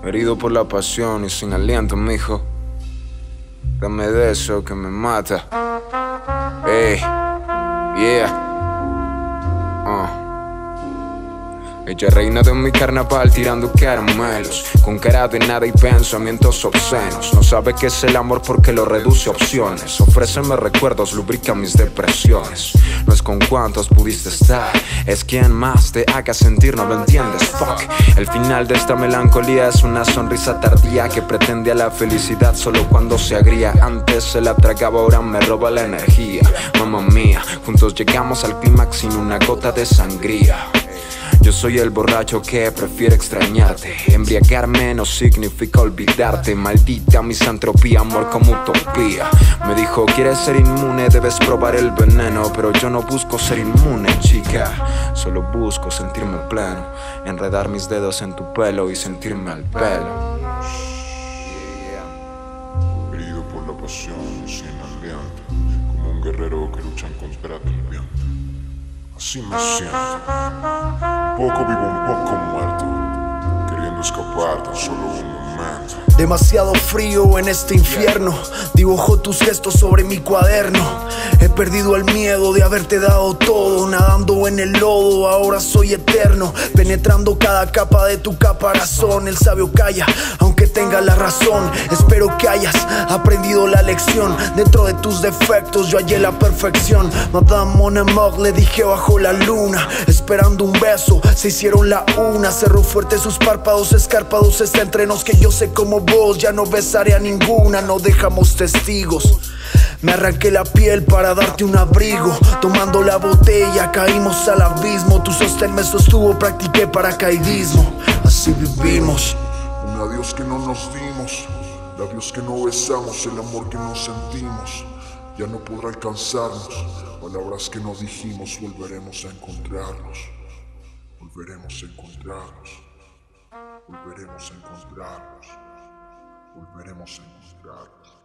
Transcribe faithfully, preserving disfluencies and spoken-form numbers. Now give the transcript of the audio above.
herido por la pasión y sin aliento, mijo. Dame de eso que me mata. Ey, yeah. Uh. Ella reina de mi carnaval tirando caramelos, con cara de nada y pensamientos obscenos. No sabe qué es el amor porque lo reduce a opciones. Ofréceme recuerdos, lubrica mis depresiones. No es con cuántos pudiste estar, es quien más te haga sentir, no lo entiendes, fuck. El final de esta melancolía es una sonrisa tardía que pretende a la felicidad solo cuando se agria. Antes se la tragaba, ahora me roba la energía. Mamma mía, juntos llegamos al clímax sin una gota de sangría. Yo soy el borracho que prefiere extrañarte. Embriagarme no significa olvidarte. Maldita misantropía, amor como utopía. Me dijo, quieres ser inmune, debes probar el veneno. Pero yo no busco ser inmune, chica. Solo busco sentirme pleno. Enredar mis dedos en tu pelo y sentirme al pelo. Herido por la pasión, sin aliento, como un guerrero que lucha en contra del viento. Así me siento, un poco vivo, un poco muerto, queriendo escapar tan solo un momento. Demasiado frío en este infierno, dibujo tus gestos sobre mi cuaderno. He perdido el miedo de haberte dado todo, nadando en el lodo, ahora soy eterno. Penetrando cada capa de tu caparazón, el sabio calla, aunque tenga la razón. Espero que hayas aprendido la lección. Dentro de tus defectos yo hallé la perfección. Madame Mon Amour le dije bajo la luna, esperando un beso, se hicieron la una. Cerró fuerte sus párpados escarpados, está entre nos que yo sé como vos ya no besaré a ninguna, no dejamos testigos. Me arranqué la piel para darte un abrigo. Tomando la botella caímos al abismo. Tu sostén me sostuvo, practiqué paracaidismo. Así vivimos. Un adiós que no nos dimos, labios que no besamos, el amor que no sentimos ya no podrá alcanzarnos. Palabras que no dijimos, volveremos a encontrarnos. Volveremos a encontrarnos. Volveremos a encontrarnos. Volveremos a encontrarnos.